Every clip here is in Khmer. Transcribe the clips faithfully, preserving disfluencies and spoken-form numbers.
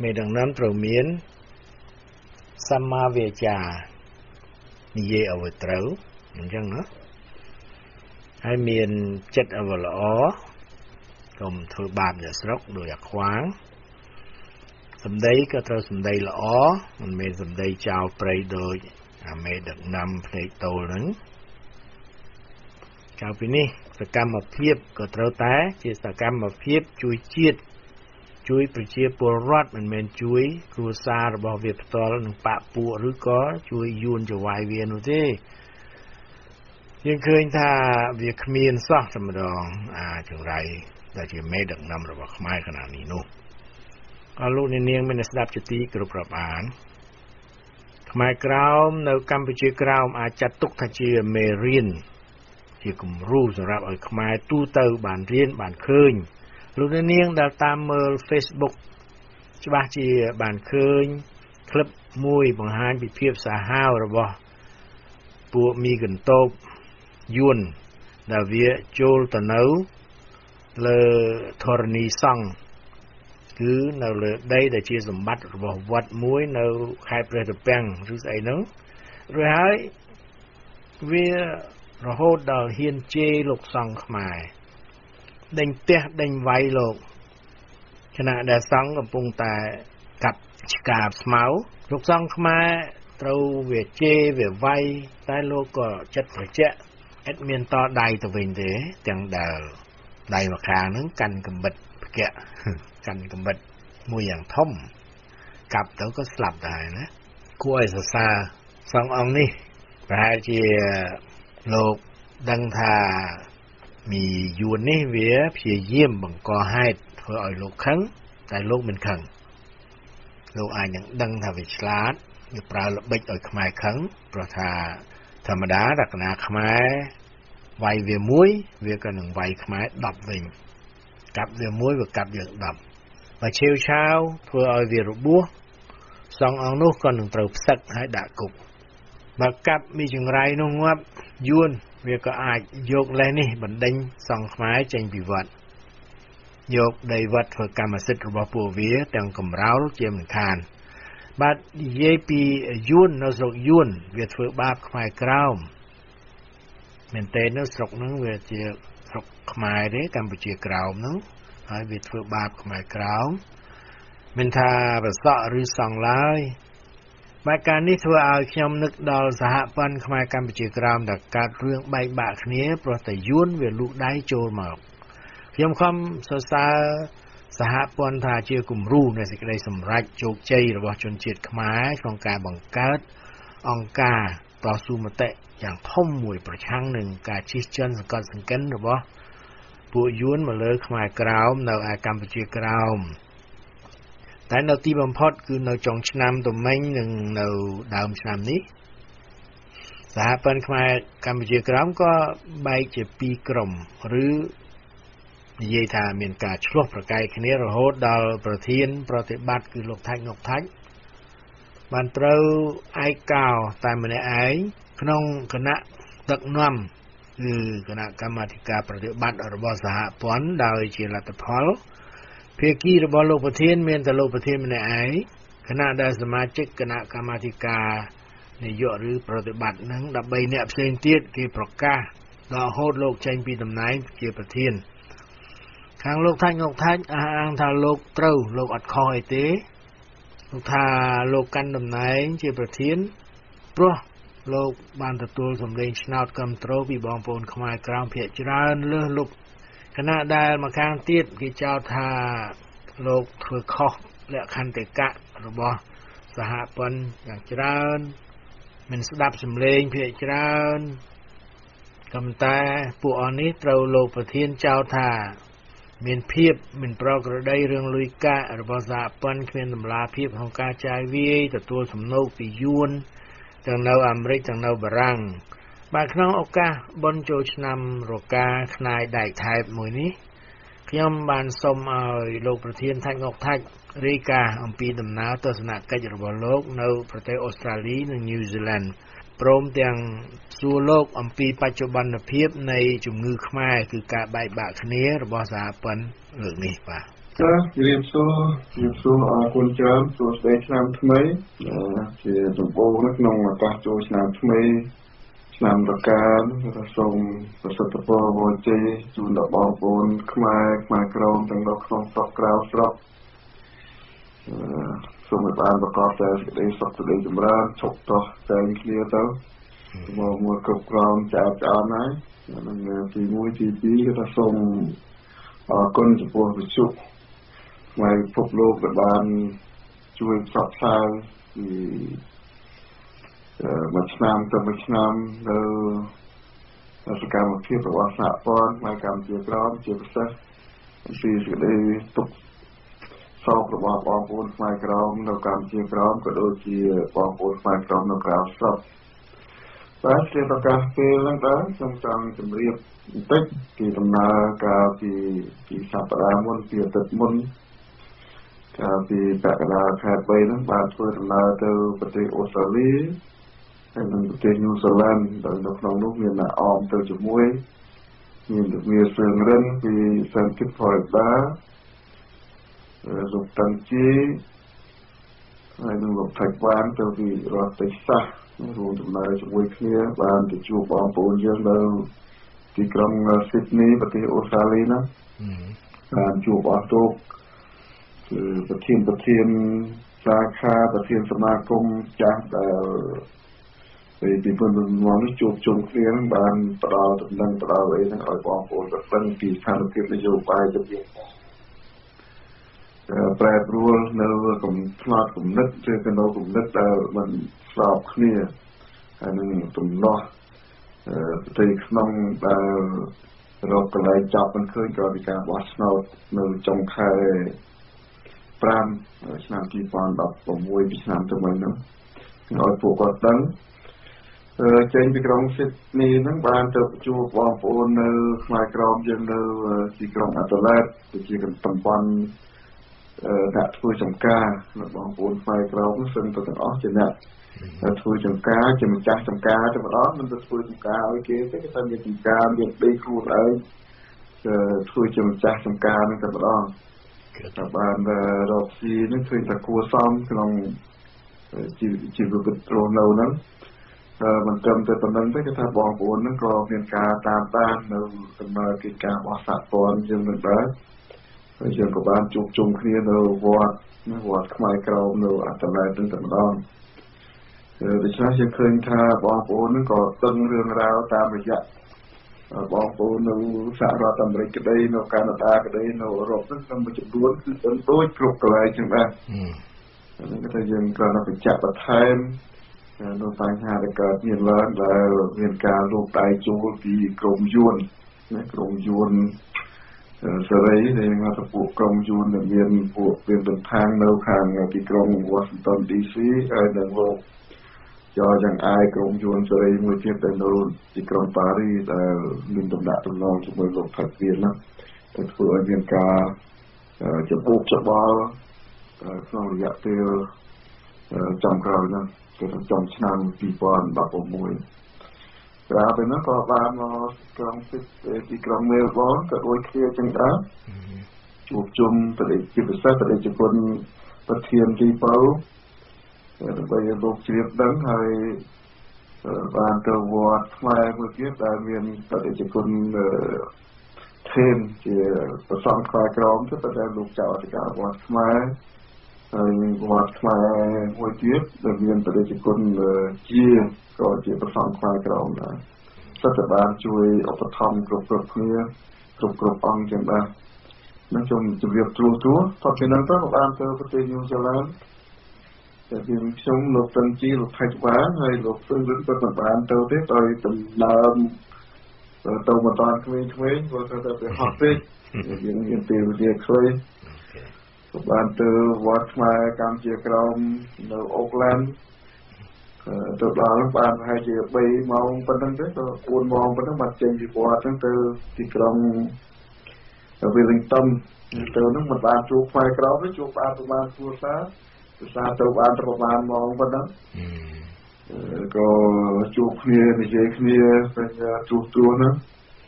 មេដឹកនាំត្រូវមានសម្មាវាចានិយាយឲ្យត្រូវអញ្ចឹងណាហើយមានចិត្តឲ្យល្អកុំធ្វើបាបអ្នកស្រុកដោយអាខ្វាងសម្ដីក៏ត្រូវសម្ដីល្អមិនមែនសម្ដីចោលព្រៃដោយអាមេដឹកនាំភ្នែកតូលហ្នឹងក្រៅពីនេះសកម្មភាពក៏ត្រូវតែជាសកម្មភាពជួយជាតិជួយប្រជាពលរដ្ឋមិនមែនជួយគ្រួសាររបស់វាផ្ទាល់នឹងបកពួកឬក៏ជួយយួនចវាយវានោះទេយើងឃើញថាវាគ្មានសោះតែម្ដងអាចង្រៃដែលជាមេដឹកនាំរបស់ខ្មែរខណៈនេះនោះអរលោកអ្នកនាងមានស្ដាប់ជាទីគោរពរាប់អានខ្មែរក្រោមនៅកម្ពុជាក្រោមអាចចាត់ទុកថាជាមេរៀនជាគំរូសម្រាប់ឲ្យខ្មែរទូទៅបានរៀនបានឃើញលោកអ្នកនាងដែលតាមមើល Facebook ច្បាស់ជាបានឃើញคลิปមួយបង្ហាញពីភាពសាហាវរបស់ពួកមីកន្តោបយួនដែលវាចូលទៅនៅលើធរណីសង្ឃគឺនៅលើដីដែលជាសម្បត្តិរបស់វត្តមួយនៅខេត្តព្រះត្រពាំងឬស្អីហ្នឹងរួចហើយវារហូតដល់ហ៊ានជេរលោកសង្ឃខ្មែរដេញផ្ទះដេញវាយលោកខណៈដែលសង្ឃកំពុងតែកាប់ឆ្កាស្មៅលោកសង្ឃខ្មែរត្រូវវាជេរវាវាយតែលោកក៏ចិត្តត្រជាក់អត់មានតដៃទៅវិញទេទាំងដែលដៃម្ខាងហ្នឹងកាន់កំបិតផ្គាក់កាន់កំបិតមួយយ៉ាងធំកាប់ទៅក៏ស្លាប់ដែរណាគួរឲ្យសរសើរសង្ឃអង្គនេះប្រហែលជាលោកដឹងថាមីយួននេះវាព្យាយាមបង្កហេតុធ្វើឲ្យលោកខឹងតែលោកមិនខឹងលោកអាចនឹងដឹងថាវាឆ្លាតវាប្រើល្បិចឲ្យខ្មែរខឹងព្រោះថាធម្មតារកណាខ្មែរវាយវាមួយវាក៏នឹងវាយខ្មែរដប់វិញកាប់វាមួយវាកាប់យើងដប់បើឆាវឆាវធ្វើឲ្យវារបួសសងអង្គនោះក៏នឹងត្រូវផ្សឹកហើយដាក់គុកបើកាប់មីចង្រៃនោះងាប់យួនវាក៏អាចយកលេសនេះបណ្ដេញសង្ឃខ្មែរចេញពីវត្តយកដីវត្តធ្វើកម្មសិទ្ធិរបស់ពួកវាទាំងកំរោលជាមិនខានបាទនិយាយពីយួននៅស្រុកយួនវាធ្វើបាបខ្មែរក្រោមមែនតើនៅស្រុកហ្នឹងវាជាស្រុកខ្មែរទេកម្ពុជាក្រោមហ្នឹងហើយវាធ្វើបាបខ្មែរក្រោមមិនថាប្រសក់ឬសង្ឃឡើយបែបការនេះធ្វើឲ្យខ្ញុំនឹកដល់សហព័ន្ធខ្មែរកម្ពុជាក្រោមដែលកើតរឿងបែកបាក់គ្នាព្រោះតែយួនវាលូកដៃចូលមកខ្ញុំខំសរសើរសហព័ន្ធថាជាគំរូនៃសេចក្តីសម្រេចជោគជ័យរបស់ជនជាតិខ្មែរក្នុងការបង្កើតអង្គការតស៊ូមតិយ៉ាងធំមួយប្រឆាំងនឹងការជិះជាន់សង្កត់សង្កិនរបស់ពួកយួនមកលើខ្មែរក្រោមនៅឯកម្ពុជាក្រោមតែនៅទីបំផុតគឺនៅចុងឆ្នាំទៅមិញនិងនៅដើមឆ្នាំនេះសហព័ន្ធខ្មែរកម្ពុជាក្រោមក៏បែកជាពីរក្រុមឬនិយាយថាមានការឆ្លោះប្រកែកគ្នារហូតដល់ប្រធានប្រតិបត្តិគឺលោកថាច់ងុកថាច់បានត្រូវឯកោតែម្នាក់ឯងក្នុងគណៈដឹកនាំគឺគណៈកម្មាធិការប្រតិបត្តិរបស់សហព័ន្ធដោយជាលទ្ធផលភាគីរបស់លោកប្រធានមានតែលោកប្រធានម្នាក់ឯងគណៈដែលសមាជិកគណៈកម្មាធិការនាយកឬប្រតិបត្តិនឹងដប់បីនាក់ផ្សេងទៀតគេប្រកាសដល់រហូតលោកចេញពីតំណែងជាប្រធានខាងលោកថាច់ងុកថាច់អះអាងថាលោកត្រូវលោកអត់ខុសអីទេលោកថាលោកកាន់តំណែងជាប្រធានព្រោះលោកបានទទួលសម្លេងឆ្នោតគាំទ្រពីបងប្អូនខ្មែរក្រោមភាគច្រើនលើសលប់គណៈដែលមកខាងទៀតគេចោទថាលោកធ្វើខុសលក្ខន្តិកៈរបស់សហព័ន្ធយ៉ាងច្រើនមិនស្ដាប់សម្លេងភាគច្រើនក៏តែពួកអស់នេះត្រូវលោកប្រធានចោទថាមានភាពមិនប្រក្រតីរឿងលុយកាក់របស់សហព័ន្ធគ្មានតម្លាភាពក្នុងការចាយវាយទទួលសំណូកពីយួនទាំងនៅអាមេរិកទាំងនៅបារាំងបាទក្នុងឱកាសបុណ្យចូលឆ្នាំរកាខ្នាយដែកថែបមួយនេះខ្ញុំបានសូមឲ្យលោកប្រធានថាច់ងុកថាច់រាយការណ៍អំពីដំណើរទស្សនកិច្ចរបស់លោកនៅប្រទេសអូស្ត្រាលីនិងញូហ្សេឡង់ព្រមទាំងសួរលោកអំពីបច្ចុប្បន្នភាពនៃជំងឺខ្មែរគឺការបែកបាក់គ្នារបស់សហព័ន្ធលើកនេះបាទចារៀបសួររៀបសួរអរគុណច្រើនសួស្តីឆ្នាំថ្មីជាដំបូងក្នុងឱកាសចូលឆ្នាំថ្មីឆ្នាំរកាសូមប្រសិទ្ធពរវរជ័យជូនដល់បងប្អូនខ្មែរខ្មែរក្រមទាំងនៅក្នុងស្រុកក្រៅស្រុកសូមឲ្យបានប្រកបតែសេចក្តីសុខសេចក្តីចម្រើនឈប់តោះតែងគ្នាទៅមកមួយគ្រប់ក្រមចាត់អត់ហើយនឹងទីមួយទីពីរក៏សូមអរគុណចំពោះវិទ្យុngoài phục vụ các bạnជួយផ្សព្វផ្សាយពីមួយឆ្នាំទៅមួយឆ្នាំនៅសកម្មភាពរបស់សហព័ន្ធផ្នែកកម្ពុជាក្រមជាពិសេសពីសេចក្តីទុកសោករបស់បងប្អូនផ្នែកក្រមនៅកម្ពុជាក្រមក៏ដូចជាបងប្អូនផ្នែកក្រមនៅក្រៅស្រុកបាទជាប្រកាសពេលហ្នឹងដែរខ្ញុំចង់ជម្រាបបន្តិចពីដំណើរការពីពីសប្តាហ៍មុនពីអាទិត្យមុនកាលពីកក្កដាខែបីហ្នឹងបានធ្វើដំណើរទៅប្រទេសអូស្ត្រាលីហើយនិងប្រទេសញូហ្សេឡង់ដែលនៅក្នុងនោះមានអ្នកអមទៅជាមួយមានលោកវាសឿងរិនពីសាន់គីតហ្វលដាលោកតាន់ជីហើយនិងលោកថៃវ៉ាន់ទៅពីរដ្ឋទេសសាសរួមដំណើរជាមួយគ្នាបានទៅជួបបងប្អូនយើងនៅទីក្រុងស៊ីដនីប្រទេសអូស្ត្រាលីណាបានជួបអស់ទូកគឺប្រធានប្រធានសាខាប្រធានសមាគមចាស់ដែលពីពីពលរដ្ឋនេះជួបជុំគ្នាបានផ្ដល់ដំណឹងផ្ដល់អីហ្នឹងឲ្យបងប្អូនដឹងពីស្ថានភាពនយោបាយទៅវិញប្រែប្រួលនៅកំផ្នត់គំនិតឬក៏នៅគំនិតដែលមិនស្របគ្នាហើយនឹងទំនាស់ប្រទេសក្នុងដែលរកកន្លែងចាប់មិនឃើញក៏ពីការបោះឆ្នោតនៅចុងខែប្រាំឆ្នាំពីរពាន់ដប់ប្រាំមួយពីឆ្នាំទៅមុនហ្នឹងឲ្យពួកគាត់ដឹងចេញពីក្រុងស៊ីដនីហ្នឹងបានទៅជួបបងប្អូននៅខ្មែរក្រមយើងនៅទីក្រុងអាដាលេដជាតំបន់អ្នកធ្វើចំការបងប្អូនខ្មែរក្រមសឹងទៅទាំងអស់ជាអ្នកធ្វើចំការជាម្ចាស់ចំការទៅម្ដងមិនទៅធ្វើចំការឲ្យគេទេគេថាមានចំការមានដីខ្លួនឯងធ្វើជាម្ចាស់ចំការហ្នឹងតែម្ដងតែបានរកស៊ីនេះឃើញតែគួរសមក្នុងជីវភាពរស់នៅហ្នឹងមិនត្រឹមតែប៉ុណ្្នឹងទេគេថាបងប្អូនហ្នឹងក៏មានការតាមដាននៅដំណើរកិច្ចការរបស់សហព័ន្ធយើងនឹងដែរហើយយើងក៏បានជួបជុំគ្នានៅវត្តវត្តខ្មែរក្រមនៅអាដាលេដហ្នឹងតែម្ដងដូច្នេះយើងឃើញថាបងប្អូនហ្នឹងក៏ដឹងរឿងរ៉ាវតាមរយៈបងប្អូននៅសហរដ្ឋអាមេរិកក្តីនៅកាណាដាក្តីនៅអឺរ៉ុបហ្នឹងក្នុងមួយចំនួនគឺដឹងដូចគ្រប់កន្លែងចឹងដែរហ្នឹងគេថាយើងគ្រាន់តែបញ្ជាក់បន្ថែមនៅបញ្ហាដែលកើតមានឡើងដែលមានការលូកដៃចូលពីក្រមយួនណាក្រមយួនសេរីដែលមកទៅពួកក្រមយួនដែលមានពួកវាទន្តាននៅខាងទីក្រុង Washington ឌី ซี ហើយនៅលោកយកយ៉ាងអាយក្រុមយួនសេរីមួយទៀតទៅនៅទីក្រុងប៉ារីសដែលមានដំណាក់ដំណងជាមួយលោកផាត់វៀនណាទៅធ្វើឲ្យមានការចម្ពោះច្បល់ក្នុងរយៈពេលចំក្រោយហ្នឹងគឺចំឆ្នាំពីរពាន់ដប់ប្រាំមួយក្រៅពីនោះក៏បានមកក្រុងស៊ីដទីក្រុងមែលប៊នក៏ដូចគ្នាចឹងដែរជួបជុំប្រទេសជាពិសេសប្រទេសជប៉ុនប្រធានទីប៉ូដើម្បីឲ្យលោកជ្រាបដឹងហើយបានទៅវត្តខ្មែរមួយទៀតដែលមានបដិជគុណធេនជាប្រសង់ខ្មែរក្រមទៅតែលោកចៅអធិការវត្តខ្មែរហើយវត្តខ្មែរមួយទៀតដែលមានបដិជគុណជាក៏ជាប្រសង់ខ្មែរក្រមដែរសិទ្ធិបានជួយឧបត្ថម្ភគ្រប់គ្រប់គ្នាគ្រប់គ្រប់អង្គចឹងដែរនឹងខ្ញុំជម្រាបទូទូតទៅនឹងទៅបានទៅប្រទេសញូហ្សេឡង់តែពីខ្ញុំលោកតាន់ជីលោកថៃវ៉ាន់ហើយលោកស៊ឹងរិនក៏បានទៅទេដោយដំណើរទៅមកតាន់ក្មេងៗគាត់ទៅទៅហត់ពេកយើងមានពេលវេលាខ្លីក៏បានទៅវត្តខ្មែរកម្ពុជាក្រមនៅអូក្លែនទៅដល់បានប្រហែលជាបីម៉ោងប៉ុណ្ណឹងទេទៅបួនម៉ោងប៉ុណ្ណឹងបានចេញពីវត្តហ្នឹងទៅទីក្រុងវីលីងតុនទៅហ្នឹងមិនបានជួបខ្មែរក្រមទេជួបបានប្រហែលគ្រួសារភាសាទៅបានប្រហែលម៉ោងប៉ុណ្ណឹងក៏ជួបគ្នានិយាយគ្នាទៅជួបទួហ្នឹង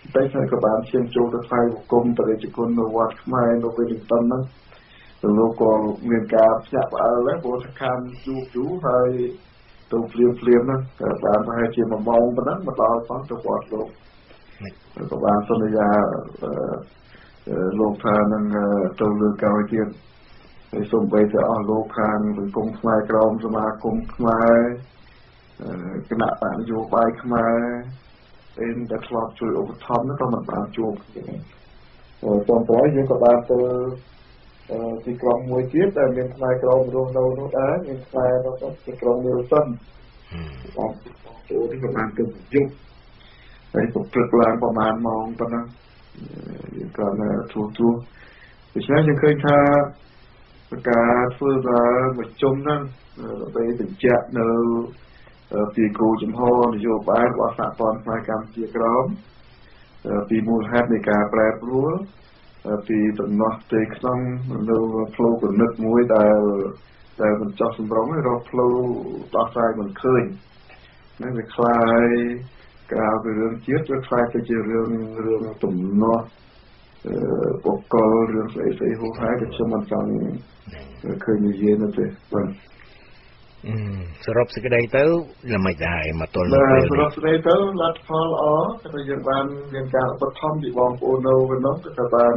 តែតែក៏បានឈានចូលទៅថ្លៃបង្គំបរិយាគុណនៅវត្តខ្មែរនៅពេលទីតំហ្នឹងលោកក៏មានការភ្ញាក់ផ្អើលដែរព្រោះថាខាងជួបយូរហើយទៅភ្លាមភ្លាមហ្នឹងក៏បានប្រហែលជាមួយម៉ោងប៉ុណ្ណឹងមកដល់ផងទៅវត្តលោកក៏បានសន្យាលោកថានឹងទៅលើកោទៀតហើយសូម្បីតែអស់លោកខាងសង្គមខ្មែរក្រមសមាគមខ្មែរគណៈបកនយោបាយខ្មែរអេនដែលធ្លាប់ជួយឧបត្ថម្ភនោះក៏មិនបានជួបគ្នាចំក្រោយយើងក៏បានទៅទីក្រុងមួយទៀតដែលមានខ្មែរក្រមរស់នៅនោះដែរមានខ្មែរនៅទីក្រុងនីវសិនបាទចូលទីក៏បានទៅយប់ហើយក៏ព្រឹកឡើងប្រហែលម៉ោងប៉ុណ្ណឹងយើងក៏ធូរធូរដូច្នេះយើងឃើញថាការធ្វើដល់មួយជុំហ្នឹងដើម្បីបញ្ជាក់នៅពីគោលចំហនយោបាយរបស់សហព័ន្ធផ្នែកកម្ពុជាក្រមពីមូលហេតុនៃការប្រែប្រួលពីដំណោះផ្ទៃក្នុងនៅផ្លូវគណិតមួយដែលដែលមិនចោះសម្រងរកផ្លូវដោះស្រាយមិនឃើញនេះវាคล้ายក្រៅពីរឿងជាតិវាคล้ายទៅជារឿងរឿងដំណោះបកកលរឿងស្អីស្អីហូរហើយក៏ខ្ញុំមិនចង់ឃើញនិយាយនោះទេបាទសរុបសេចក្តីទៅល្មិចដែរមកទល់នៅពេលសរុបសេចក្តីទៅលទ្ធផលល្អគឺយើងបានមានការឧបត្ថម្ភពីបងប្អូននៅវិញនោះក៏បាន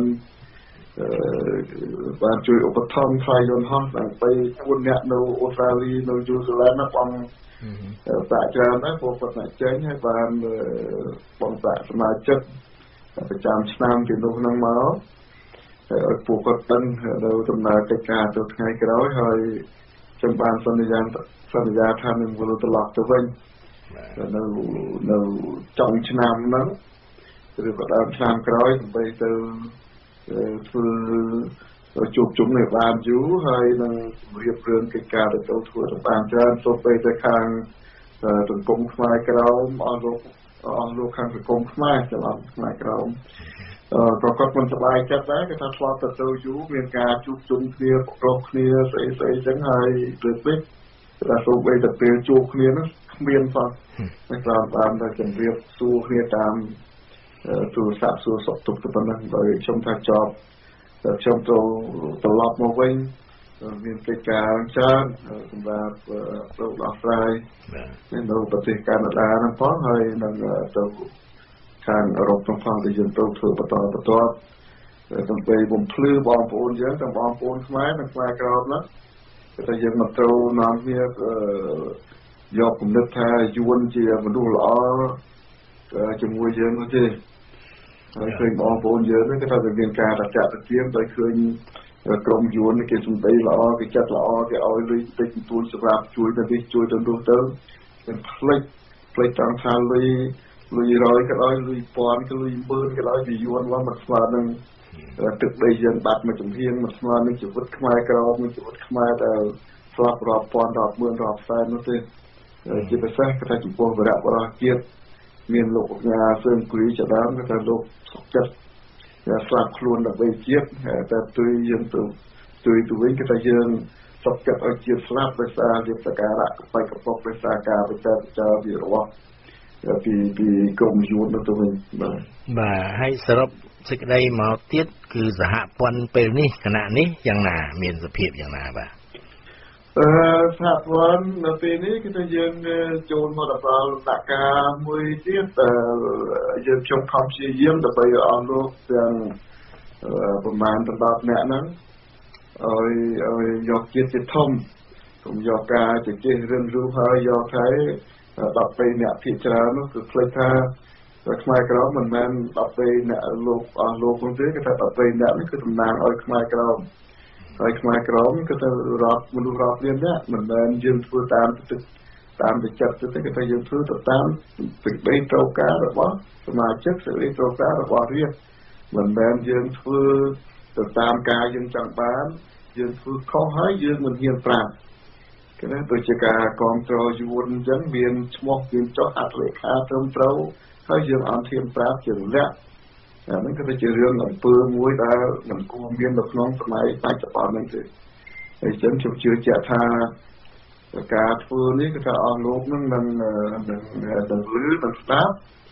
បានជួយឧបត្ថម្ភថ្លៃយន្តហោះដល់ទៅជួនអ្នកនៅអូស្ត្រាលីនៅយូហ្សេឡង់ណាបងសាក់ច្រើនដែរពួកគាត់អ្នកចេញហើយបានបងសាក់សមាជិកប្រចាំឆ្នាំពីនោះហ្នឹងមកហើយឲ្យពួកគាត់ដឹងនៅដំណើរកិច្ចការទៅថ្ងៃក្រោយហើយខ្ញុំបានសន្យាសន្យាថានឹងវិលត្រឡប់ទៅវិញនៅនៅចុងឆ្នាំហ្នឹងឬក៏ដើមឆ្នាំក្រោយដើម្បីទៅធ្វើជួបជុំនេះបានយូរហើយនឹងរៀបរឿងកិច្ចការទៅធ្វើទៅបានច្រើនសូម្បីតែខាងសង្គមខ្មែរក្រមអស់លោកអស់លោកខាងសង្គមខ្មែរច្រឡំខ្មែរក្រមក៏គាត់មិនសប្បាយចិត្តដែរគេថាឆ្លប់ទៅទៅយូរមានការជួបជុំគ្នាប្រកបគ្នាស្អីស្អីចឹងហើយលើកវិញតែសូម្បីតែពេលជួបគ្នានោះគ្មានសោះតែក្រោយបានតែជម្រាបសួរគ្នាតាមទូរស័ព្ទសួរសុខទុក្ខទៅប៉ុណ្ណឹងដោយខ្ញុំថាចប់ខ្ញុំទៅត្រឡប់មកវិញមានកិច្ចការច្រើនសម្រាប់ទៅដោះស្រាយនៅប្រទេសកាណាដាហ្នឹងផងហើយនឹងទៅខាងអឺរ៉ុបផងផងដែលយើងទៅធ្វើបន្តបន្តដើម្បីបំភ្លឺបងប្អូនយើងទាំងបងប្អូនខ្មែរនិងខ្មែរក្រមណាគឺថាយើងមកត្រូវនាំគ្នាយកគំនិតថាយួនជាមនុស្សល្អជាមួយយើងនោះទេហើយឃើញបងប្អូនយើងគឺថាវាមានការរចាក់ទៅទៀងដោយឃើញក្រុមយួនគេសំដីល្អគេចិត្តល្អគេឲ្យលុយតិចបន្តួចសម្រាប់ជួយទៅនេះជួយទៅនោះទៅគេផ្លេចផ្លេចតាមថាលុយលុយរយក៏ដោយលុយពាន់ក៏លុយម៉ឺនក៏ដោយវាយួនមកមកស្មើនឹងទឹកដីយើងបាត់មួយចំហៀងមកស្មើនឹងជីវិតខ្មែរក្រមនឹងជីវិតខ្មែរដែលស្លាប់រាប់ពាន់រាប់ម៉ឺនរាប់សែននោះទេជាពិសេសគឺថាចំពោះវរៈបរិយាជាតិមានលោកកញ្ញាសឿនគូរីជាដើមគឺថាលោកសុខចិត្តស្លាប់ខ្លួនដើម្បីជាតិតែទុយយើងទៅទុយទៅវិញគឺថាយើងសុខចិត្តឲ្យជាតិស្លាប់ដោយសារលៀបសក្ការៈបៃកពុកដោយសារការបច្ចេកចាវិរៈពីពីក្រមយួនទៅវិញបាទបាទហើយសរុបសេចក្តីមកទៀតគឺសហព័ន្ធពេលនេះគណៈនេះយ៉ាងណាមានសភាពយ៉ាងណាបាទអឺសហព័ន្ធនៅពេលនេះគឺថាយើងចូលមកដល់ដំណាក់កាលមួយទៀតយើងខ្ញុំខំព្យាយាមដើម្បីឲ្យអស់លោកទាំងប្រមាណដល់ដប់អ្នកហ្នឹងឲ្យឲ្យយកជាតិជាធំកុំយកការជជែករឿងរូបហើយយកតែដប់ពេលអ្នកភាគច្រើននោះគឺភ្លេចថាខ្មែរក្រមមិនមែនដប់ពេលអ្នកលោកអស់លោកនោះទេគឺថាដប់ពេលអ្នកនេះគឺតំណាងឲ្យខ្មែរក្រមហើយខ្មែរក្រមគឺទៅរាប់មនុស្សរាប់លានអ្នកមិនមែនយើងធ្វើតាមទឹកតាមទៅចិត្តទេគឺថាយើងធ្វើទៅតាមសេចក្តីត្រូវការរបស់សមាជិកសេចក្តីត្រូវការរបស់រាជមិនមែនយើងធ្វើទៅតាមការយើងចង់បានយើងធ្វើខុសហើយយើងមិនហ៊ានប្រាប់គឺណាដូចជាការគ្រប់គ្រងយួនអញ្ចឹងមានឈ្មោះមានចុះអត្ថលេខាត្រឹមត្រូវហើយយើងអត់ហ៊ានប្រាប់ជាលក្ខអានេះគឺជារឿងអំពើមួយដែលមិនគួរមាននៅក្នុងសម័យបច្ចុប្បន្ននេះទេហើយចឹងខ្ញុំជឿជាក់ថាការធ្វើនេះគឺថាអស់លោកនឹងនឹងនឹងលឺនឹងស្ដាប់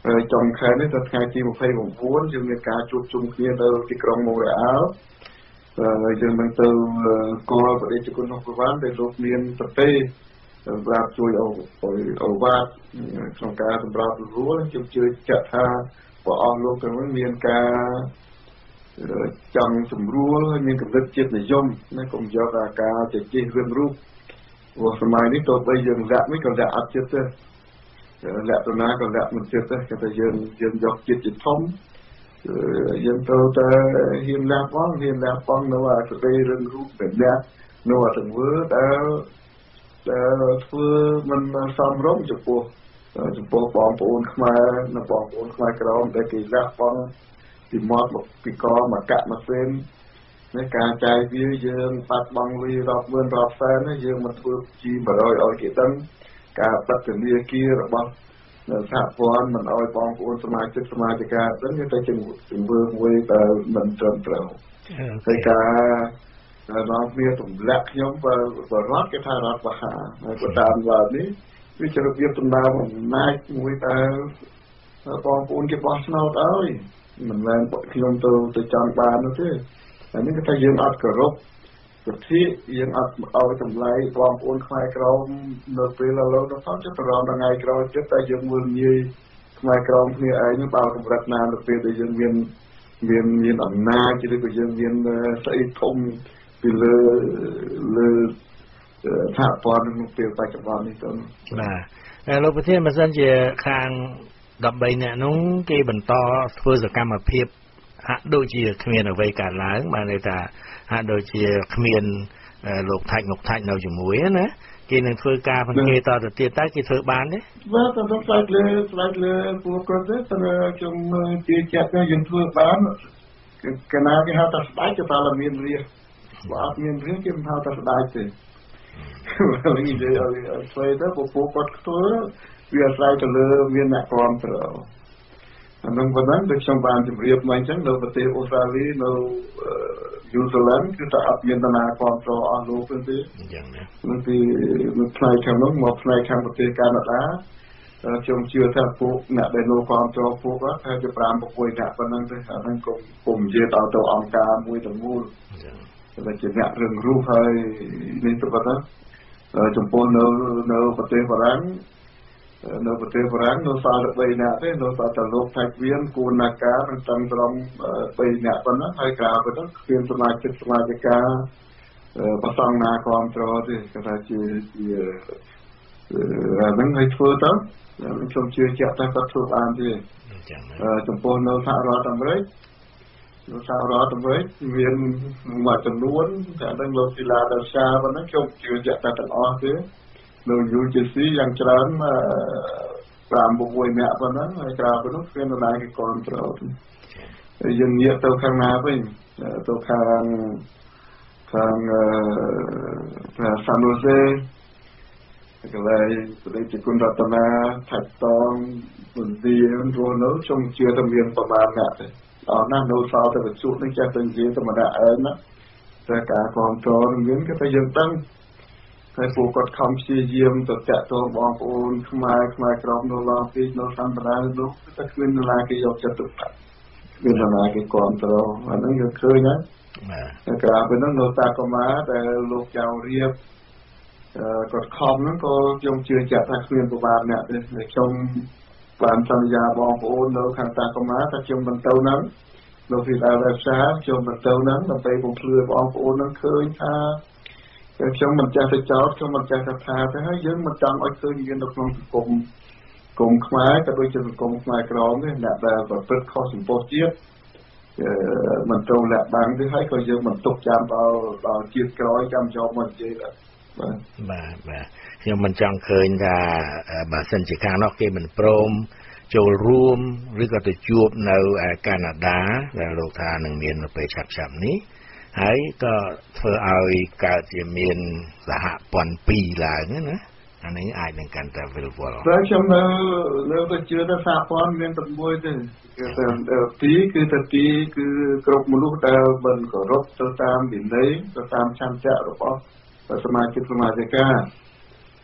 trong khái này thật khai chi một phay một vốn nhưng người cá chụp chung kia từ cáiក្រុង Montreal យើងនឹងទៅកលប្រទេសជនក្នុងប្រវត្តិដែលលោកមានប្រទេសសម្រាប់ជួយអូវ៉ាត់ក្នុងការសម្រាប់រួលខ្ញុំជឿជាក់ថាព្រះអង្គលោកទាំងនោះមានការចង់សម្រួលហើយមានកម្រិតជាតិនិយមណាកុំយកអាការជជែករឿងរូបព្រោះសម័យនេះទោះបីយើងលាក់មិនក៏លាក់អត់ចិត្តទេលាក់ទៅណាក៏លាក់មិនចិត្តទេគេថាយើងយើងយកចិត្តជាធំយើងត្រូវតែហ៊ានលាក់ផងហ៊ានលាក់ផងនៅអាសេចក្តីរឿងរូបដែលលាក់នៅអាទង្វើដែលដែលធ្វើមិនសមរម្យចំពោះចំពោះបងប្អូនខ្មែរនិងបងប្អូនខ្មែរក្រមដែលគេលាក់ផងពីមាត់មកពីកមកកាក់មកផ្សេងនៃការចាយវាយើងបាត់បង់លុយរាប់ម៉ឺនរាប់សែនយើងមកធ្វើជីបរយឲ្យគេដឹងការបិទធនាគាររបស់សហព័ន្ធមិនឲ្យបងប្អូនសមាជិកសមាជិកាដឹងគេទៅជំរឿមួយដែលមិនត្រឹមត្រូវហើយការដល់គ្នាទម្លាក់ខ្ញុំបើរត់គេថារត់បហាហើយក៏តាមឡើងនេះវាជារបៀបដំណើរអំណាចមួយដែលបងប្អូនគេបោះឆ្នោតឲ្យមិនមែនខ្ញុំទៅទៅចង់បាននោះទេតែនេះគេថាយើងអត់គោរពសិទ្ធិយើងអត់ឲ្យតម្លៃបងប្អូនខ្មែរក្រមនៅពេលឥឡូវទៅផងចុះទៅរងថ្ងៃក្រោយទៀតតែយើងមើលងាយខ្មែរក្រមគ្នាឯងនឹងបើកម្រិតណាទៅពេលដែលយើងមានមានមានអំណាចឬក៏យើងមានស្អីធំពីលើលើសហព័ន្ធនៅពេលបច្ចុប្បន្ននេះទៅបាទលោកប្រធានបើសិនជាខាងដប់បីនាក់នោះគេបន្តធ្វើសកម្មភាពហាក់ដូចជាគ្មានអ្វីកើតឡើងបានន័យថាហាក់ដូចជាគ្មានលោកថាច់ងុកថាច់នៅជាមួយណាគេនឹងធ្វើការបង្គាតទៅទៀតតើគេធ្វើបានទេបាទតែផ្លែកលើផ្លែកលើពួកគាត់ទេតែខ្ញុំជឿជាក់ថាយើងធ្វើបានកាលណាគេហៅថាស្ដាយទៅតែមានរៀបបើអត់មានរៀបគេមិនហៅថាស្ដាយទេហើយនិយាយឲ្យស្វែងទៅពួកគាត់ធ្វើវាអាស្រ័យទៅលើមានអ្នកគ្រប់គ្រងអានឹងប៉ុណ្ណឹងដូចខ្ញុំបានជម្រាបមកអញ្ចឹងនៅប្រទេសអូស្ត្រាលីនៅយូហ្សេឡង់គឺតែអត់មានតាណាគ្រប់គ្រងអស់លោកទេអញ្ចឹងណានៅពីនៅផ្នែកខាងនោះមកផ្នែកខាងប្រទេសកាណាដាខ្ញុំជឿថាពួកអ្នកដែលនៅគ្រប់គ្រងពួកគាត់ថាជាប្រាំប្រពុយដាក់ប៉ុណ្ណឹងទេអាហ្នឹងគុំគុំនិយាយដល់ទៅអង្គការមួយទាំងមូលអញ្ចឹងតែជាអ្នករឹងរូសហើយនេះទៅប៉ុណ្ណឹងចំពោះនៅនៅប្រទេសបារាំងនៅប្រទេសបារាំងនៅសល់តែបីនាក់ទេនៅសល់តែលោកថៃវៀនគូណាកានិងតំត្រង់បីនាក់ប៉ុណ្ណឹងហើយក្រៅពីនោះគ្មានសមាជិកសមាជិកាប្រសងណាគ្រប់គ្រងទេគេថាជាជាអាហ្នឹងឲ្យធ្វើទៅខ្ញុំជឿជាក់ថាគាត់ធ្វើបានទេចំពោះនៅសហរដ្ឋអាមេរិកនៅសហរដ្ឋអាមេរិកមានមួយចំនួនតែដល់លោកស៊ីឡាដាសាប៉ុណ្ណឹងខ្ញុំជឿជាក់ថាទាំងអស់ទេនៅ ยู จี ซี យ៉ាងច្រើនប្រាំប្រាំមួយនាក់ប៉ុណ្ណឹងហើយក្រៅពីនោះគ្មាននរណាគេគ្រប់គ្រងទេយើងងាកទៅខាងណាវិញទៅខាងខាងសានូសេកន្លែងប្រទេសជគុណរតនាថាច់តងមន្ទីររស់នៅខ្ញុំជឿថាមានប្រមាណអ្នកទេអត់ណាស់នៅសល់តែវិទ្យុនេះចេះតែនិយាយតែម្នាក់ឯងណាតែការគ្រប់គ្រងមានគេថាយើងដឹងហើយពួកគាត់ខំព្យាយាមទៅតាក់ទងបងប្អូនខ្មែរខ្មែរក្រមនៅឡងពីនៅសម្បរានោះតែគ្មាននរណាគេយកចិត្តទុកដាក់មាននរណាគេគ្រប់គ្រងអាហ្នឹងយើងឃើញណាតែក្រៅពីនោះនៅតាកូម៉ាដែលលោកចៅរៀបគាត់ខំហ្នឹងក៏ខ្ញុំជឿជាក់ថាគ្មានប្រមាណអ្នកទេខ្ញុំបានសន្យាបងប្អូននៅខាងតាកូម៉ាថាខ្ញុំមិនទៅហ្នឹងលោកពីដើមរក្សាខ្ញុំមិនទៅហ្នឹងដើម្បីបំភ្លឺបងប្អូនហ្នឹងឃើញថាខ្ញុំមិនចេះទៅចោតខ្ញុំមិនចេះទៅថាទេហើយយើងមិនចង់ឲ្យឃើញមាននៅក្នុងសង្គមសង្គមខ្មែរក៏ដូចជាសង្គមខ្មែរក្រមនេះអ្នកដែលប្រព្រឹត្តខុសចំពោះជាតិមិនត្រូវលាក់បាំងទេហើយក៏យើងមិនទុកចាំដល់ដល់ជាតិក្រោយចាំយកមកនិយាយដែរបាទបាទបាទខ្ញុំមិនចង់ឃើញថាបើសិនជាខាងនោះគេមិនព្រមចូលរួមឬក៏ទៅជួបនៅកាណាដាដែលលោកថានឹងមាននៅពេលឆាប់ៗនេះហើយក៏ធ្វើឲ្យកើតជាមានសហព័ន្ធពីរឡើងណាអានេះអាចនឹងកាន់តែវិលវល់តែខ្ញុំនៅនៅទៅជឿថាសហព័ន្ធមានតែមួយទេគឺតែទីគឺតែទីគឺគ្រប់មនុស្សដែលមិនគោរពទៅតាមវិន័យទៅតាមឆន្ទៈរបស់សមាជិកសមាជិកា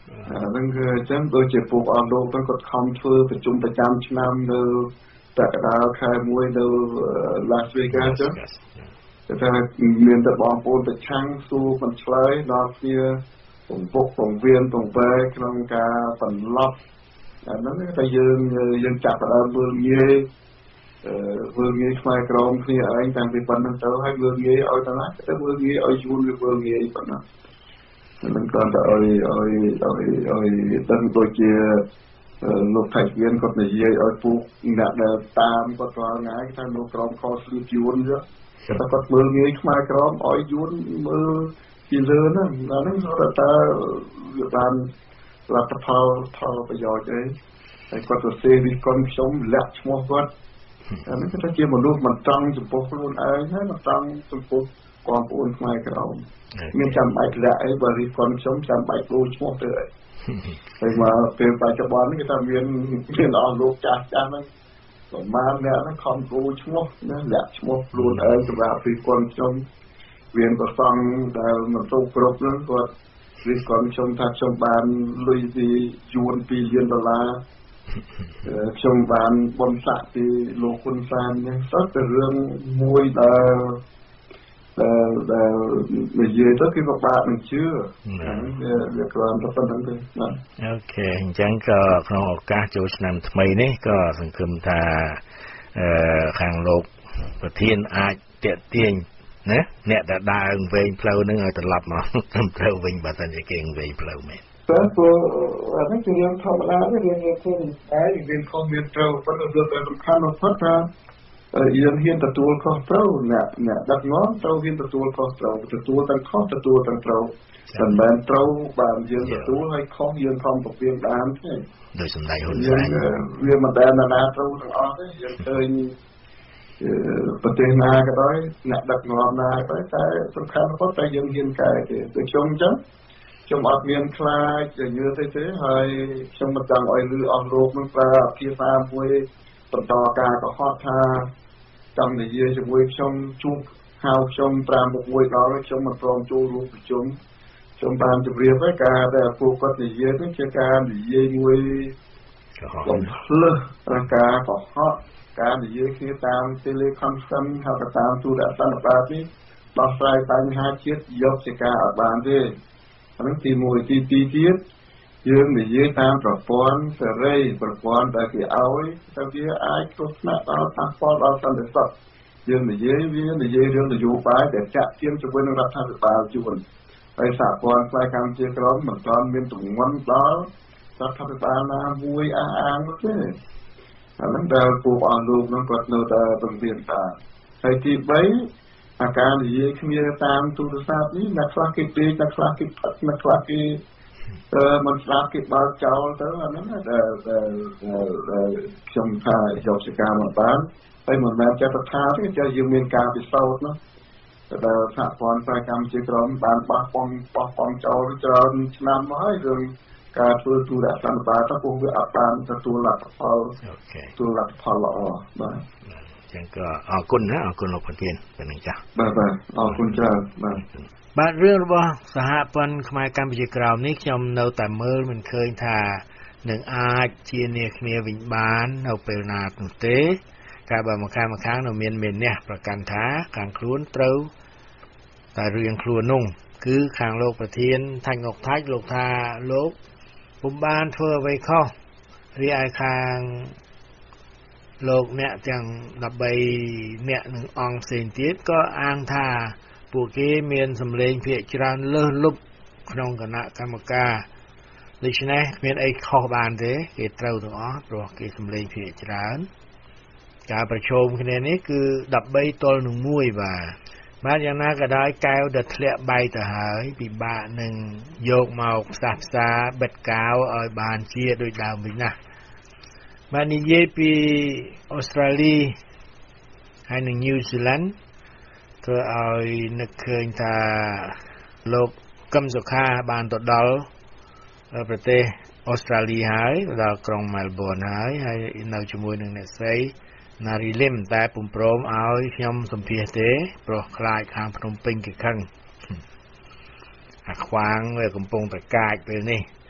ហ្នឹងគឺអញ្ចឹងដូចជាពួកអស់លោកទៅគាត់ខំធ្វើប្រជុំប្រចាំឆ្នាំនៅតកដាលខែមួយនៅ Las Vegas ចឹងតែថាមានតែបងប្អូនប្រឆាំងស៊ូមិនឆ្លើយដល់គ្នាពងពុកពងវៀនពងវែក្នុងការបន្លប់អាហ្នឹងតែយើងយើងចាប់ផ្ដើមមើលងាយអឺមើលងាយខ្មែរក្រមគ្នាឯងតាំងពីប៉ុណ្្នឹងទៅហើយមើលងាយឲ្យតាណាទៅមើលងាយឲ្យយួនវាមើលងាយប៉ុណ្ណានឹងគ្រាន់តែឲ្យឲ្យឲ្យឲ្យដឹងដូចជាលោកថៃវៀនគាត់និយាយឲ្យពួកអ្នកដែលតាមគាត់រាល់ថ្ងៃថាលោកក្រមខលស្លៀកយួនចឹងតែគាត់មើលងាយខ្មែរក្រមឲ្យយួនមើលពីលើហ្នឹងអាហ្នឹងគាត់ថាវាបានលទ្ធផលផលប្រយោជន៍អីហើយគាត់ទៅសេរីកុនខ្ញុំលាក់ឈ្មោះគាត់អាហ្នឹងគឺជាមនុស្សមិនត្រង់ចំពោះខ្លួនឯងហើយមិនត្រង់ចំពោះបងប្អូនខ្មែរក្រមមានចាំបាច់លាក់អីបើរីកុនខ្ញុំចាំបាច់ដូរឈ្មោះទៅអីហើយមកពេលបច្ចុប្បន្ននេះគេថាមានមានអស់លោកចាស់ចាស់ហ្នឹងប្រហែលអ្នកហ្នឹងខំដូរឈ្មោះណាលាក់ឈ្មោះខ្លួនឯងសម្រាប់រីកុនខ្ញុំវាប្រសង់ដែលមិនទៅគ្រប់ហ្នឹងគាត់រីកុនខ្ញុំថាខ្ញុំបានលុយពីយួនពីរលានដុល្លារខ្ញុំបានបនស័ក្តិពីលោកហ៊ុនសែននេះទៅតែរឿងមួយដែលដែលដែលនិយាយទៅគឺក៏បាក់មិនជឿហ្នឹងវាគ្រាន់តែប៉ុណ្្នឹងទេបាទអូខេអញ្ចឹងក៏ក្នុងឱកាសចូលឆ្នាំថ្មីនេះក៏សង្ឃឹមថាអឺខាងលោកប្រធានអាចតាក់ទាញណាអ្នកដែលដើរវែងផ្លូវហ្នឹងឲ្យត្រឡប់មកត្រឹមត្រូវវិញបើមិនជាគេវែងផ្លូវមែនតែព្រោះអានេះជារឿងធម្មតាទេរឿងយើងធ្វើតែយើងខំមានត្រូវប៉ុន្តែរឿងដែលសំខាន់បំផុតថាយើងហ៊ានទទួលខុសត្រូវអ្នកអ្នកដឹកនាំត្រូវហ៊ានទទួលខុសត្រូវទទួលទាំងខុសទទួលទាំងត្រូវមិនមែនត្រូវបានយើងទទួលហើយខុសយើងខំប្រពៀងដានទេដោយសម្ដែងហ៊ុនសែនវាមិនដែលណាណាត្រូវទាំងអស់ទេយើងឃើញប្រទេសណាក៏ដោយអ្នកដឹកនាំណាក៏ដោយតែសំខាន់បំផុតតែយើងហ៊ានកែទេដូចខ្ញុំអញ្ចឹងខ្ញុំអត់មានខ្លាចយឺតទេទេហើយខ្ញុំមិនចង់ឲ្យលឺអស់លោកនឹងប្រើអភាសាមួយបន្តការកុហកថាចង់និយាយជាមួយខ្ញុំជួបហៅខ្ញុំប្រាំមុខមួយដល់ខ្ញុំមិនព្រមចូលរួមប្រជុំខ្ញុំបានជម្រាបហើយការដែលពួកគាត់និយាយនេះជាការនិយាយមួយកំភ្លើសរាងការកុហកការនិយាយគ្នាតាម teleconference ហើយក៏តាមទូរស័ព្ទបាទនេះដោះស្រាយបញ្ហាជាតិយកជាការអត់បានទេអានេះទីមួយទីពីរទៀតយើងនិយាយតាមប្រព័ន្ធសេរីប្រព័ន្ធដែលគេឲ្យតែវាអាចគ្រោះថ្នាក់ដល់ប៉ះពាល់ដល់សន្តិសុខយើងនិយាយវានិយាយរឿងនយោបាយដែលចាក់ទាញជាមួយនឹងរដ្ឋាភិបាលជួនហើយសហព័ន្ធផ្នែកកម្ពុជាក្រមមិនទាន់មានទម្ងន់ដល់រដ្ឋាភិបាលណាមួយអះអាងនោះទេអាហ្នឹងដែលពួកអស់លោកនោះគាត់នៅតែពង្រៀនថាហើយទីបីអាការនិយាយគ្នាតាមទូរស័ព្ទនេះអ្នកខ្លះគេពេកអ្នកខ្លះគេផឹកអ្នកខ្លះគេអឺមិនស្ដាប់គេបើកចោលទៅអាហ្នឹងដែលដែលខ្ញុំថាយកជាការមកបានហើយមិនមែនចេះតែថាទេចេះយើងមានការពិសោធន៍ណាដែលសហព័ន្ធផ្នែកកម្ពុជាក្រមបានបោះបង់បោះបង់ចោលច្រើនឆ្នាំមកហើយរឿងការធ្វើទូរស័ព្ទបាទទៅពួកវាអត់បានទទួលលទ្ធផលទទួលលទ្ធផលល្អបាទចឹងក៏អរគុណណាអរគុណលោកប្រធានប៉ុណ្ណឹងចាស់បាទបាទអរគុណច្រើនបាទបាទរឿងរបស់សហព័ន្ធខ្មែរកម្ពុជាក្រោមនេះខ្ញុំនៅតែមើលមិនឃើញថានឹងអាចជានាគ្នាវិញបាននៅពេលណានោះទេការបើមកខាងមកខាងនៅមានមានអ្នកប្រកាន់ថាខាងខ្លួនត្រូវតែរឿងខ្លួននោះគឺខាងលោកប្រធានថាញ់ងុកថាច់លោកថាលោកពុំបានធ្វើអ្វីខុសរីឯខាងលោកអ្នកទាំងដប់បីអ្នកនឹងអង្គផ្សេងទៀតក៏អាងថាពួកគេមានសម្លេងភាគច្រើនលើសលប់ក្នុងគណៈកម្មការដូច្នេះមានអីខុសបានទេគេត្រូវទាំងអស់ព្រោះគេសម្លេងភាគច្រើនការប្រជុំគ្នានេះគឺដប់បីទល់នឹងមួយបាទបាទយ៉ាងណាក៏ដោយកែវដែលធ្លាក់បែកទៅហើយពិបាកនឹងយកមកផ្សះផ្សាបិទកាវឲ្យបានជាដូចដើមវិញណាបាទនិយាយពីអូស្ត្រាលីហើយនិងញូហ្សេឡង់ធ្វើឲ្យនឹកឃើញថាលោកកឹមសុខាបានទៅដល់ប្រទេសអូស្ត្រាលីហើយដល់ក្រុងមែលប៊នហើយហើយនៅជាមួយនឹងអ្នកស្រីណារីលឹមតែពុំព្រមឲ្យខ្ញុំសម្ភាសទេព្រោះខ្លាចខាងភ្នំពេញគេខឹងអាខ្វាងវាកំពុងប្រកាចពេលនេះ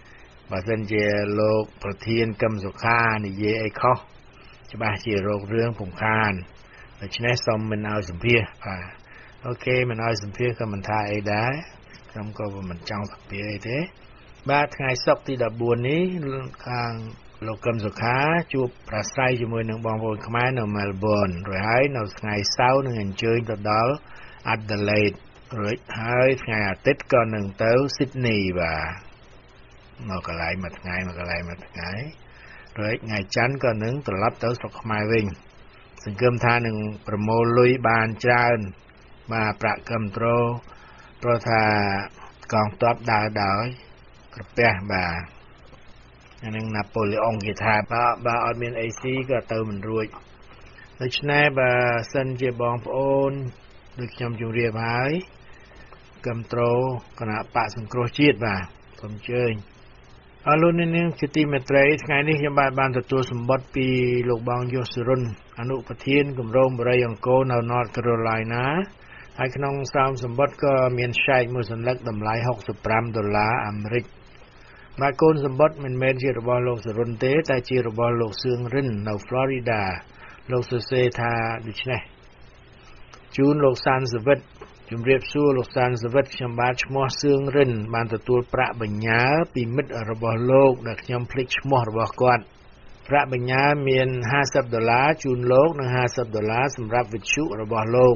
បើសិនជាលោកប្រធានកឹមសុខានិយាយអីខុសច្បាស់ជារោគរឿងពំខានដូច្នេះសូមមិនឲ្យសម្ភាសបាទអូខេមិនឲ្យសម្ភាសក៏មិនថាអីដែរខ្ញុំក៏មិនចង់សម្ភាសអីទេបាទថ្ងៃសុក្រទីដប់បួននេះខាងលោកកឹមសុខាជួបប្រាស្រ័យជាមួយនឹងបងប្អូនខ្មែរនៅ Melbourne រួចហើយនៅថ្ងៃសៅរ៍នឹងអញ្ជើញទៅដល់ Adelaide រួចហើយថ្ងៃអាទិត្យក៏នឹងទៅ Sydney បាទមកកន្លែងមួយថ្ងៃមកកន្លែងមួយថ្ងៃរួចថ្ងៃច័ន្ទក៏នឹងត្រឡប់ទៅស្រុកខ្មែរវិញសង្ឃឹមថានឹងប្រមូលលុយបានច្រើនបាទប្រាក់គាំទ្រព្រោះថាកងទ័ពដើរដោយក្រពះបាទអានឹងណាប៉ូឡេអុងគេថាបើបើអត់មានអេស៊ីក៏ទៅមិនរួចដូច្នេះបើសិនជាបងប្អូនដូចខ្ញុំជម្រាបហើយគាំទ្រគណៈបកសង្គ្រោះជាតិបាទសូមអញ្ជើញអរលោកអ្នកនាងជាទីមេត្រីថ្ងៃនេះខ្ញុំបានបានទទួលសម្បត្តិពីលោកបងយសរុនអនុប្រធានគម្រោងបរិយាអង្គរនៅ North Carolina ហើយក្នុងសំសម្បត្តិក៏មានឆែកមួយសន្លឹកតម្លៃហុកសិបប្រាំដុល្លារអាមេរិកបាទកូនសម្បត្តិមិនមែនជារបស់លោកសរុនទេតែជារបស់លោកសឿងរិននៅ Florida លោកសរសេរថាដូច្នេះជូនលោកសានសវិតជំរាបសួរលោកសានសវិតខ្ញុំបាទឈ្មោះសឿងរិនបានទទួលប្រាក់បញ្ញើពីមិត្តរបស់លោកដែលខ្ញុំភ្លេចឈ្មោះរបស់គាត់ប្រាក់បញ្ញើមានห้าสิบដុល្លារជូនលោកនិងห้าสิบដុល្លារសម្រាប់វិទ្យុរបស់លោក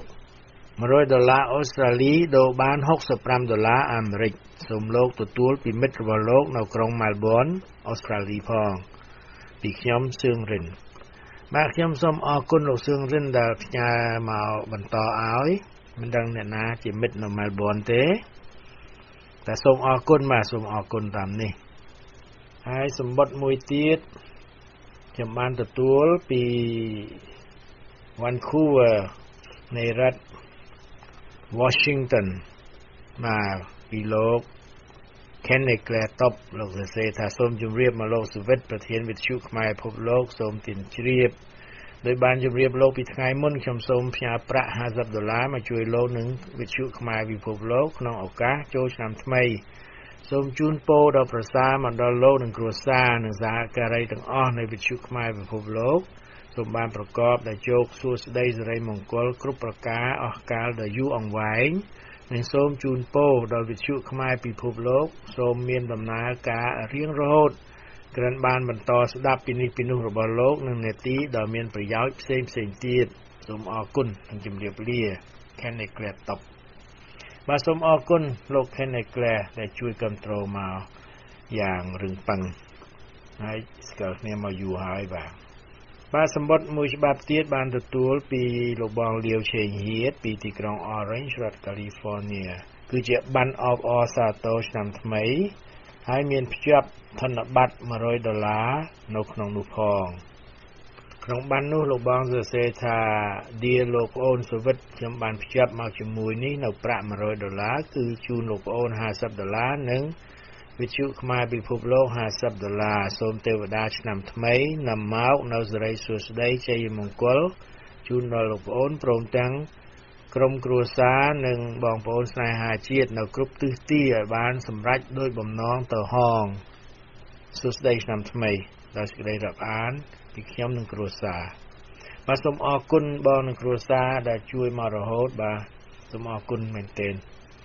100ដុល្លារអូស្ត្រាលីដូរបានហុកសិបប្រាំដុល្លារអាមេរិកសូមលោកទទួលពីមិត្តរបស់លោកនៅក្រុង Melbourne អូស្ត្រាលីផងពីខ្ញុំសឿងរិនបាទខ្ញុំសូមអរគុណលោកសឿងរិនដែលផ្ញើមកបន្តឲ្យមិនដឹងអ្នកណាជាមិត្តនៅ Melbourne ទេតែសូមអរគុណបាទសូមអរគុណតាមនេះហើយសម្បត្តិមួយទៀតខ្ញុំបានទទួលពី Vancouver នៃរដ្ឋ Washington មកពីលោក Kenneth Clare Top លោកសរសេរថាសូមជម្រាបមកលោកសវិតប្រធានវិទ្យុខ្មែរពិភពលោកសូមទានជ្រាបដោយបានជម្រាបលោកពីថ្ងៃមុនខ្ញុំសូមផ្ញើប្រាក់ห้าสิบដុល្លារមកជួយលោកនឹងវិទ្យុខ្មែរពិភពលោកក្នុងឱកាសចូលឆ្នាំថ្មីសូមជូនពរដល់ប្រសើរមកដល់លោកនិងគ្រួសារនិងសហការីទាំងអស់នៃវិទ្យុខ្មែរពិភពលោកសូមបានប្រកបដោយជោគសួស្តីសិរីមង្គលគ្រប់ប្រការអស់កាលដ៏យូរអង្វែងនិងសូមជូនពរដល់វិទ្យុខ្មែរពិភពលោកសូមមានដំណើរការរៀងរហូតក្រាន់បានបន្តស្ដាប់ពីនេះពីនោះរបស់លោកនិងនេតិដ៏មានប្រយោជន៍ផ្សេងផ្សេងទៀតសូមអរគុណនិងជម្រាបលា Kenneth Clare Top បាទសូមអរគុណលោក Kenneth Clare ដែលជួយគ្រប់គ្រងមកយ៉ាងរឹងប៉ឹងហើយស្គាល់គ្នាមកយូរហើយបាទបាទសម្បត្តិមួយច្បាប់ទៀតបានទទួលពីលោកបងលាវឆេងហៀតពីទីក្រុង Orange រដ្ឋ California គឺជាប័ណ្ណអបអរសាទរឆ្នាំថ្មីហើយមានភ្ជាប់ធនប័ត្រ100ដុល្លារនៅក្នុងនោះផងក្នុងប័ណ្ណនោះលោកបងសរសេរថា Dear លោកប្អូនសវិតខ្ញុំបានភ្ជាប់មកជាមួយនេះនៅប្រាក់100ដុល្លារគឺជូនលោកប្អូនห้าสิบដុល្លារនិងវិទ្យុខ្មែរពិភពលោកห้าสิบដុល្លារសូមទេវតាឆ្នាំថ្មីនាំមកនៅសិរីសួស្តីជ័យមង្គលជូនដល់លោកប្អូនព្រមទាំងក្រុមគ្រួសារនិងបងប្អូនស្នេហាជាតិនៅគ្រប់ទិសទីឲ្យបានសម្រេចដោយបំណងទៅហងសួស្តីឆ្នាំថ្មីដោយសេចក្តីរាប់អានពីខ្ញុំនិងគ្រួសារបាទសូមអរគុណបងនិងគ្រួសារដែលជួយមករហូតបាទសូមអរគុណមែនទែន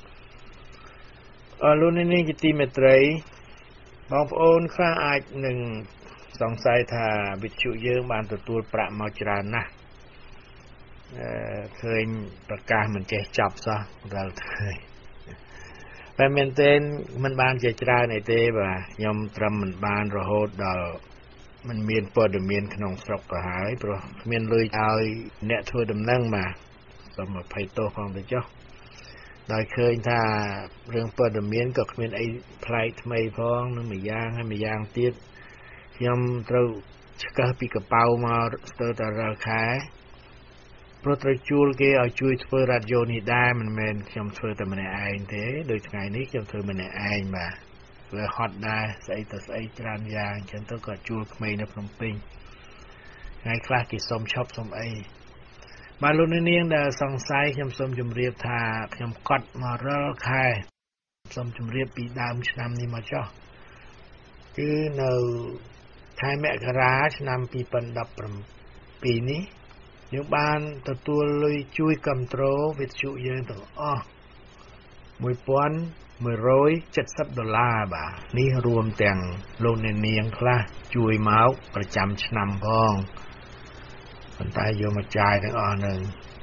អរលោកអ្នកនាងជាទីមេត្រីបងប្អូនខ្លះអាចនឹងសង្ស័យថាវិទ្យុយើងបានទទួលប្រាក់មកច្រើនណាស់អឺឃើញប្រកាសមិនចេះចប់សោះដល់ថ្ងៃតែមែនទែនមិនបានជាច្រើនអីទេបាទខ្ញុំត្រឹមមិនបានរហូតដល់មិនមានព័ត៌មានក្នុងស្រុកទៅហើយព្រោះគ្មានលុយឲ្យអ្នកធ្វើដំណឹងបាទសូមអភ័យទោសផងទៅចុះដោយឃើញថារឿងព័ត៌មានក៏គ្មានអីប្លែកថ្មីផងនឹងមួយយ៉ាងហើយមួយយ៉ាងទៀតខ្ញុំត្រូវឆ្កឹះពីកប៉ៅមកស្ទើរតែរាល់ខែព្រោះត្រូវជួលគេឲ្យជួយធ្វើរ៉ាឌីយ៉ូនេះដែរមិនមែនខ្ញុំធ្វើតែម្នាក់ឯងទេដូចថ្ងៃនេះខ្ញុំធ្វើម្នាក់ឯងបាទវាហត់ដែរស្អីទៅស្អីច្រើនយ៉ាងអញ្ចឹងទៅក៏ជួលក្មេងនៅភ្នំពេញថ្ងៃខ្លះគេសុំឈប់សុំអីបាទលោកនាងដែលសង្ស័យខ្ញុំសូមជម្រាបថាខ្ញុំកត់មករាល់ខែសូមជម្រាបពីដើមឆ្នាំនេះមកចុះគឺនៅខែមករាឆ្នាំពីរពាន់ដប់ប្រាំពីរនេះយើងបានទទួលលុយជួយគ្រប់គ្រងវិទ្យុយើងទាំងអស់មួយពាន់មួយរយសិបដុល្លារបាទនេះរួមទាំងលោកអ្នកនាងខ្លះជួយមកប្រចាំឆ្នាំផងប៉ុន្តែយកមកចាយទាំងអស់នឹង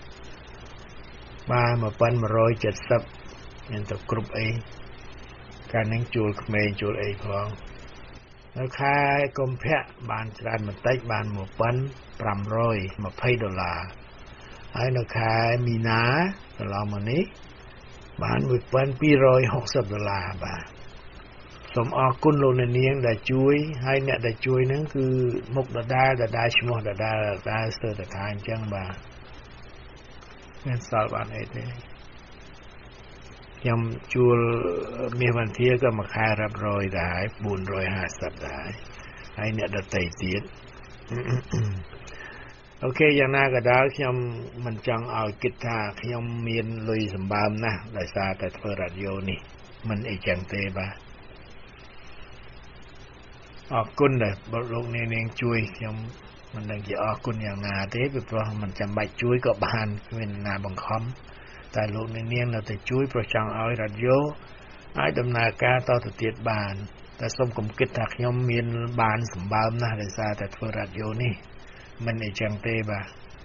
បាទមួយពាន់មួយរយសិបមានទៅគ្រប់អីកាលនឹងជួលក្មេងជួលអីផងនៅខែកុម្ភៈបានច្រើនបន្តិចបានមួយពាន់ប្រាំរយម្ភៃដុល្លារហើយនៅខែមីនាកន្លងមកនេះបានមួយពាន់ពីររយហកសិបដុល្លារបាទសូមអរគុណលោកអ្នកនាងដែលជួយហើយអ្នកដែលជួយហ្នឹងគឺមុខដដែលដដែលឈ្មោះដដែលដដែលស្ទើរតែថាអញ្ចឹងបាទមានសល់បានអីទេខ្ញុំជួលមាសវន្ធាក៏មួយខែរាប់រយដែរបួនរយហាសិបដែរហើយអ្នកដទៃទៀតអូខេយ៉ាងណាក៏ដោយខ្ញុំមិនចង់ឲ្យគិតថាខ្ញុំមានលុយសម្បើមណាស់ដោយសារតែធ្វើរ៉ាឌីយ៉ូនេះមិនអីចឹងទេបាទអរគុណដែលលោកអ្នកនាងជួយខ្ញុំមិនដឹងជាអរគុណយ៉ាងណាទេពីព្រោះមិនចាំបាច់ជួយក៏បានគ្មានណាបង្ខំតែលោកអ្នកនាងនៅតែជួយព្រោះចង់ឲ្យរ៉ាឌីយ៉ូអាចដំណើរការតទៅទៀតបានតែសូមកុំគិតថាខ្ញុំមានបានសម្បើមណាស់ដោយសារតែធ្វើរ៉ាឌីយ៉ូនេះមិនអីចឹងទេបាទ